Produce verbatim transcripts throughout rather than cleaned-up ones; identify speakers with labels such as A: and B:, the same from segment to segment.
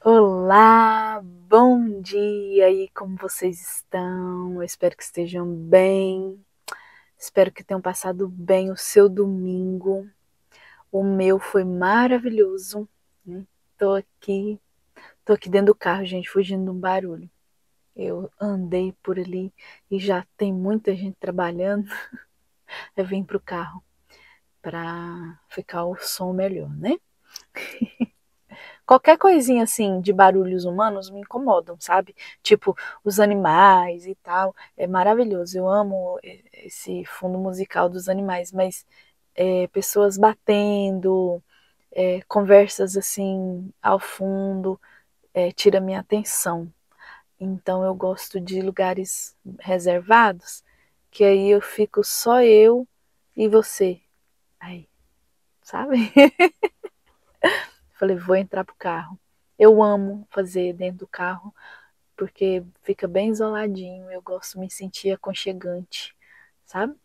A: Olá, bom dia! E como vocês estão? Eu espero que estejam bem. Espero que tenham passado bem o seu domingo. O meu foi maravilhoso. Né? Tô aqui, tô aqui dentro do carro, gente, fugindo de um barulho. Eu andei por ali e já tem muita gente trabalhando. Eu vim pro carro para ficar o som melhor, né? Qualquer coisinha assim de barulhos humanos me incomodam, sabe? Tipo, os animais e tal. É maravilhoso. Eu amo esse fundo musical dos animais, mas é, pessoas batendo, é, conversas assim ao fundo, é, tira minha atenção. Então eu gosto de lugares reservados, que aí eu fico só eu e você. Aí, sabe? Falei, vou entrar pro carro. Eu amo fazer dentro do carro, porque fica bem isoladinho, eu gosto de me sentir aconchegante, sabe?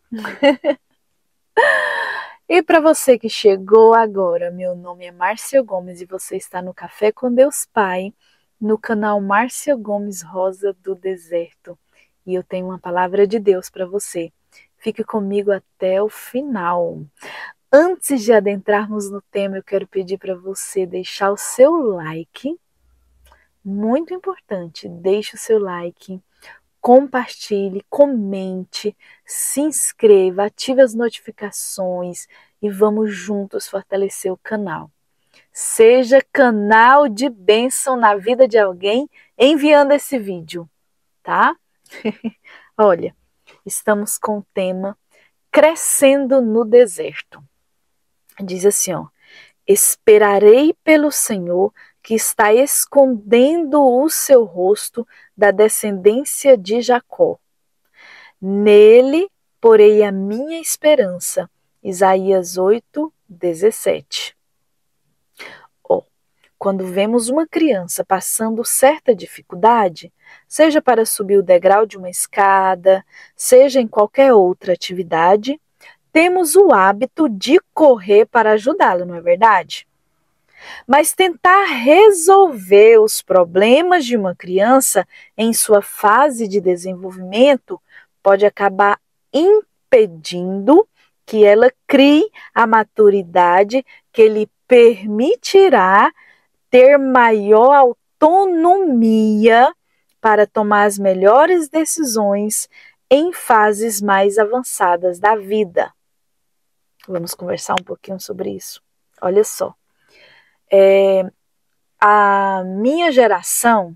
A: E para você que chegou agora, meu nome é Márcia Gomes e você está no Café com Deus Pai, no canal Márcia Gomes Rosa do Deserto. E eu tenho uma palavra de Deus para você. Fique comigo até o final. Antes de adentrarmos no tema, eu quero pedir para você deixar o seu like. Muito importante, deixe o seu like, compartilhe, comente, se inscreva, ative as notificações e vamos juntos fortalecer o canal. Seja canal de bênção na vida de alguém enviando esse vídeo, tá? Olha, estamos com o tema Crescendo no Deserto. Diz assim, ó: esperarei pelo Senhor, que está escondendo o seu rosto da descendência de Jacó. Nele porei a minha esperança. Isaías oito, dezessete. Oh, quando vemos uma criança passando certa dificuldade, seja para subir o degrau de uma escada, seja em qualquer outra atividade, temos o hábito de correr para ajudá-la, não é verdade? Mas tentar resolver os problemas de uma criança em sua fase de desenvolvimento pode acabar impedindo que ela crie a maturidade que lhe permitirá ter maior autonomia para tomar as melhores decisões em fases mais avançadas da vida. Vamos conversar um pouquinho sobre isso. Olha só. É, a minha geração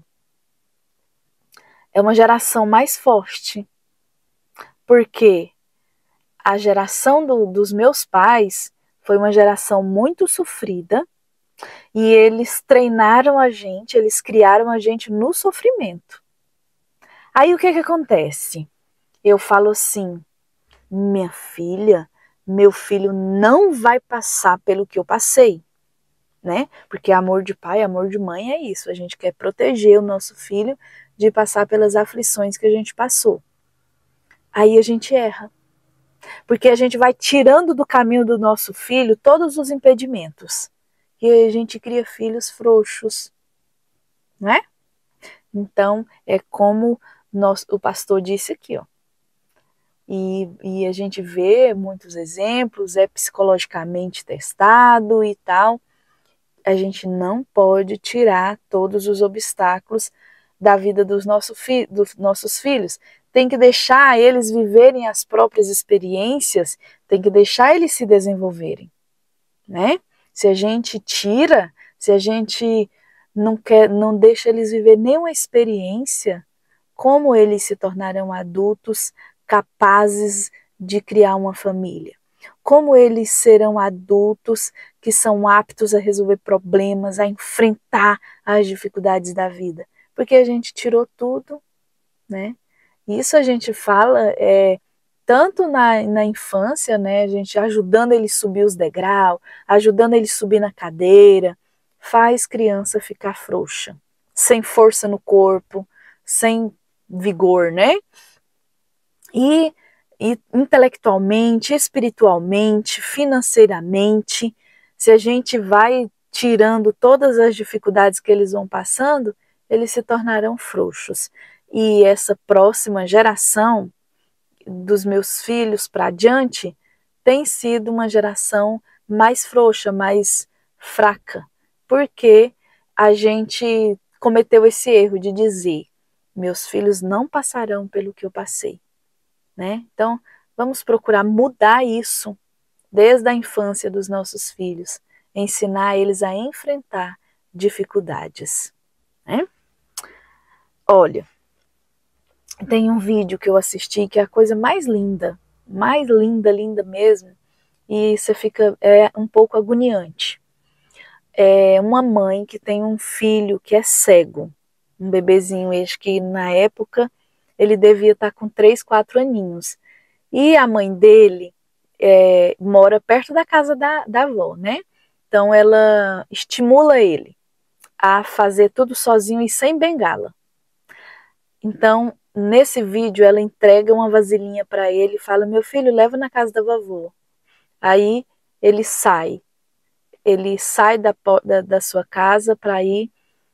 A: é uma geração mais forte, porque a geração do, dos meus pais foi uma geração muito sofrida e eles treinaram a gente, eles criaram a gente no sofrimento. Aí o que que acontece? Eu falo assim, minha filha, meu filho não vai passar pelo que eu passei. Né? Porque amor de pai, amor de mãe é isso. A gente quer proteger o nosso filho de passar pelas aflições que a gente passou. Aí a gente erra. Porque a gente vai tirando do caminho do nosso filho todos os impedimentos. E aí a gente cria filhos frouxos. Né? Então, é como nós, o pastor disse aqui, ó. E, e a gente vê muitos exemplos, é psicologicamente testado e tal. A gente não pode tirar todos os obstáculos da vida dos, nosso fi dos nossos filhos. Tem que deixar eles viverem as próprias experiências, tem que deixar eles se desenvolverem, né? Se a gente tira, se a gente não quer, não deixa eles viver nenhuma experiência, como eles se tornarão adultos capazes de criar uma família? Como eles serão adultos que são aptos a resolver problemas, a enfrentar as dificuldades da vida? Porque a gente tirou tudo, né? Isso a gente fala é, tanto na, na infância, né? A gente ajudando eles a subir os degraus, ajudando eles a subir na cadeira, faz criança ficar frouxa, sem força no corpo, sem vigor, né? E E intelectualmente, espiritualmente, financeiramente, se a gente vai tirando todas as dificuldades que eles vão passando, eles se tornarão frouxos. E essa próxima geração dos meus filhos para adiante tem sido uma geração mais frouxa, mais fraca, porque a gente cometeu esse erro de dizer: meus filhos não passarão pelo que eu passei, né? Então, vamos procurar mudar isso desde a infância dos nossos filhos, ensinar eles a enfrentar dificuldades, né? Olha, tem um vídeo que eu assisti que é a coisa mais linda, mais linda, linda mesmo, e você fica é, um pouco agoniante. É uma mãe que tem um filho que é cego, um bebezinho, acho que na época ele devia estar com três, quatro aninhos. E a mãe dele é, mora perto da casa da, da avó, né? Então ela estimula ele a fazer tudo sozinho e sem bengala. Então, nesse vídeo, ela entrega uma vasilhinha para ele e fala: meu filho, leva na casa da vovó. Aí ele sai. Ele sai da, da, da sua casa para ir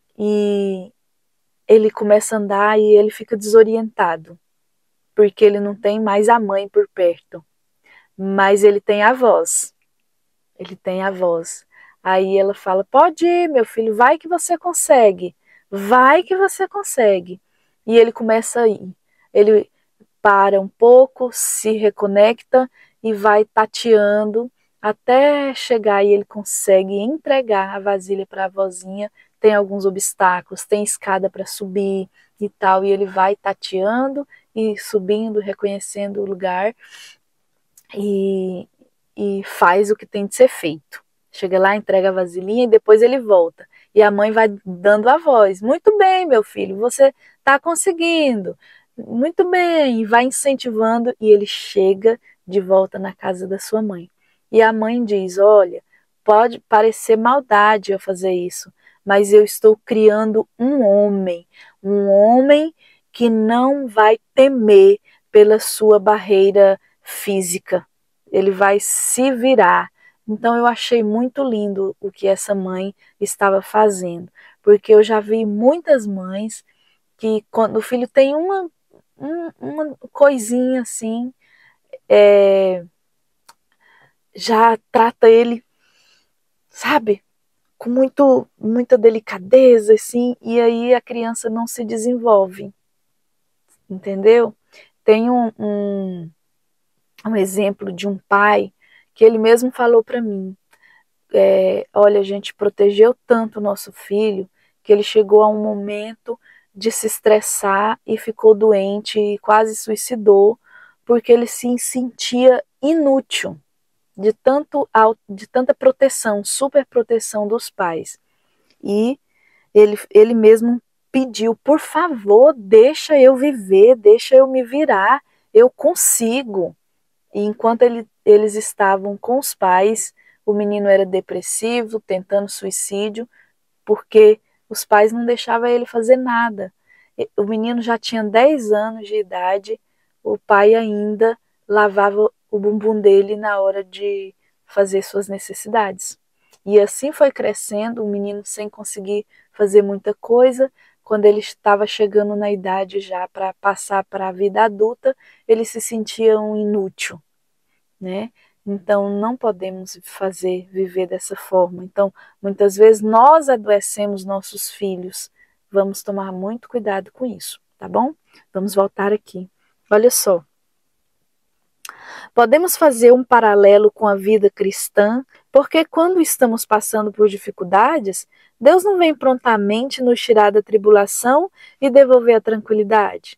A: e ele começa a andar e ele fica desorientado, porque ele não tem mais a mãe por perto. Mas ele tem a voz. Ele tem a voz. Aí ela fala: pode ir, meu filho, vai que você consegue. Vai que você consegue. E ele começa a ir. Ele para um pouco, se reconecta e vai tateando até chegar e ele consegue entregar a vasilha para a vozinha. Tem alguns obstáculos, tem escada para subir e tal, e ele vai tateando e subindo, reconhecendo o lugar e, e faz o que tem de ser feito. Chega lá, entrega a vasilhinha e depois ele volta. E a mãe vai dando a voz: muito bem, meu filho, você está conseguindo, muito bem, e vai incentivando, e ele chega de volta na casa da sua mãe. E a mãe diz: olha, pode parecer maldade eu fazer isso, mas eu estou criando um homem, um homem que não vai temer pela sua barreira física, ele vai se virar. Então eu achei muito lindo o que essa mãe estava fazendo, porque eu já vi muitas mães que quando o filho tem uma, um, uma coisinha assim, é, já trata ele, sabe, com muito, muita delicadeza, assim, e aí a criança não se desenvolve, entendeu? Tem um, um, um exemplo de um pai que ele mesmo falou para mim: é, olha, a gente protegeu tanto o nosso filho que ele chegou a um momento de se estressar e ficou doente e quase suicidou porque ele se sentia inútil de, tanto, de tanta proteção, super proteção dos pais. E ele, ele mesmo pediu: por favor, deixa eu viver, deixa eu me virar, eu consigo. E enquanto ele, eles estavam com os pais, o menino era depressivo, tentando suicídio, porque os pais não deixavam ele fazer nada. O menino já tinha dez anos de idade, o pai ainda lavava o bumbum dele na hora de fazer suas necessidades. E assim foi crescendo, o menino sem conseguir fazer muita coisa. Quando ele estava chegando na idade já para passar para a vida adulta, ele se sentia um inútil, né? Então não podemos fazer viver dessa forma. Então muitas vezes nós adoecemos nossos filhos. Vamos tomar muito cuidado com isso, tá bom? Vamos voltar aqui. Olha só. Podemos fazer um paralelo com a vida cristã, porque quando estamos passando por dificuldades, Deus não vem prontamente nos tirar da tribulação e devolver a tranquilidade.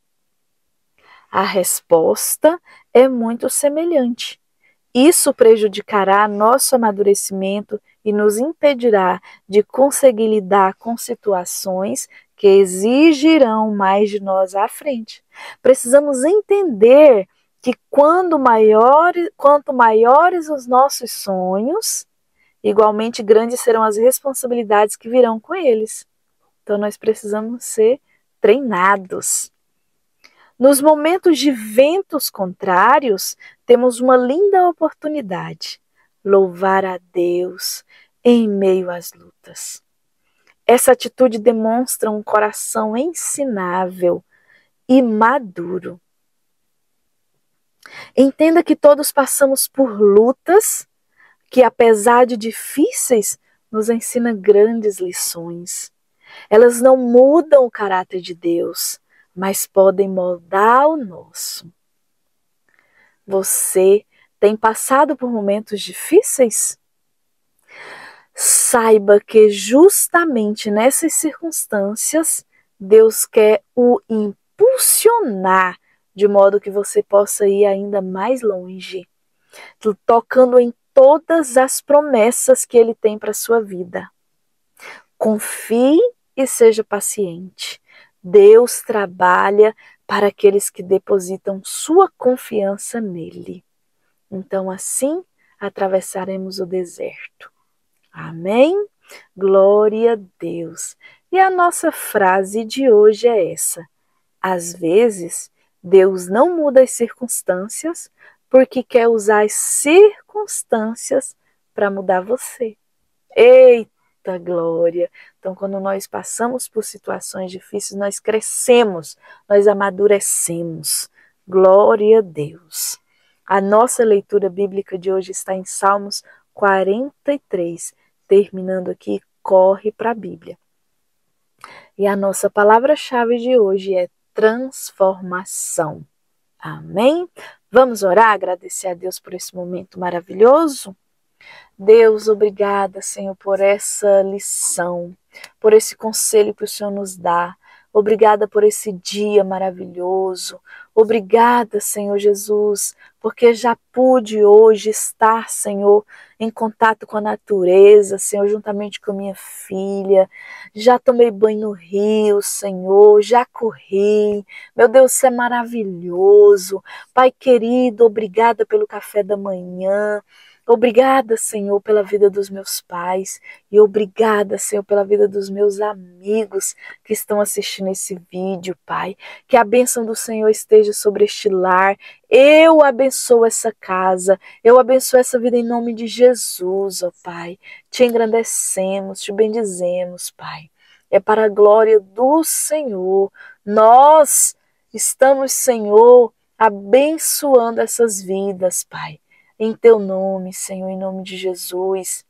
A: A resposta é muito semelhante. Isso prejudicará nosso amadurecimento e nos impedirá de conseguir lidar com situações que exigirão mais de nós à frente. Precisamos entender que quando maiores, quanto maiores os nossos sonhos, igualmente grandes serão as responsabilidades que virão com eles. Então nós precisamos ser treinados. Nos momentos de ventos contrários, temos uma linda oportunidade: louvar a Deus em meio às lutas. lutas. Essa atitude demonstra um coração ensinável e maduro. Entenda que todos passamos por lutas que, apesar de difíceis, nos ensinam grandes lições. Elas não mudam o caráter de Deus, mas podem moldar o nosso. Você tem passado por momentos difíceis? Saiba que justamente nessas circunstâncias, Deus quer o impulsionar de modo que você possa ir ainda mais longe, tocando em todas as promessas que Ele tem para a sua vida. Confie e seja paciente. Deus trabalha para aqueles que depositam sua confiança nele. Então, assim, atravessaremos o deserto. Amém? Glória a Deus. E a nossa frase de hoje é essa: às vezes, Deus não muda as circunstâncias porque quer usar as circunstâncias para mudar você. Eita glória! Então, quando nós passamos por situações difíceis, nós crescemos, nós amadurecemos. Glória a Deus. A nossa leitura bíblica de hoje está em Salmos quarenta e três. Terminando aqui, corre para a Bíblia. E a nossa palavra-chave de hoje é transformação. Amém? Vamos orar, agradecer a Deus por esse momento maravilhoso? Deus, obrigada, Senhor, por essa lição, por esse conselho que o Senhor nos dá. Obrigada por esse dia maravilhoso. Obrigada, Senhor Jesus, porque já pude hoje estar, Senhor, em contato com a natureza, Senhor, juntamente com minha filha. Já tomei banho no rio, Senhor, já corri. Meu Deus, isso é maravilhoso. Pai querido, obrigada pelo café da manhã. Obrigada, Senhor, pela vida dos meus pais e obrigada, Senhor, pela vida dos meus amigos que estão assistindo esse vídeo, Pai. Que a bênção do Senhor esteja sobre este lar. Eu abençoo essa casa, eu abençoo essa vida em nome de Jesus, ó Pai. Te engrandecemos, te bendizemos, Pai. É para a glória do Senhor. Nós estamos, Senhor, abençoando essas vidas, Pai. Em teu nome, Senhor, em nome de Jesus.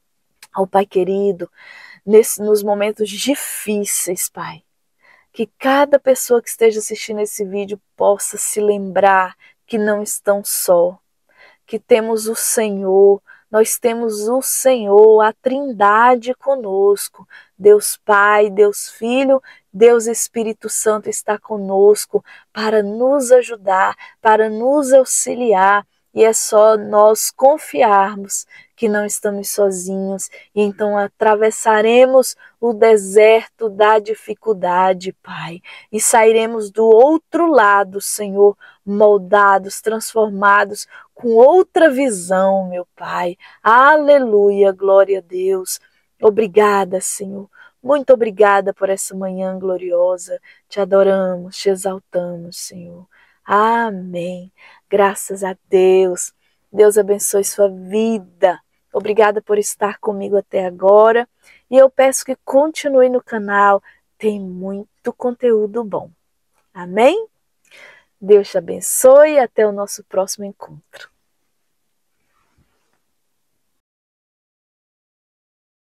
A: Ó Pai querido, nesse, nos momentos difíceis, Pai, que cada pessoa que esteja assistindo esse vídeo possa se lembrar que não estão só, que temos o Senhor, nós temos o Senhor, a Trindade conosco. Deus Pai, Deus Filho, Deus Espírito Santo está conosco para nos ajudar, para nos auxiliar. E é só nós confiarmos que não estamos sozinhos. E então atravessaremos o deserto da dificuldade, Pai. E sairemos do outro lado, Senhor, moldados, transformados, com outra visão, meu Pai. Aleluia, glória a Deus. Obrigada, Senhor. Muito obrigada por essa manhã gloriosa. Te adoramos, te exaltamos, Senhor. Amém. Graças a Deus. Deus abençoe sua vida. Obrigada por estar comigo até agora. E eu peço que continue no canal. Tem muito conteúdo bom. Amém? Deus te abençoe e até o nosso próximo encontro.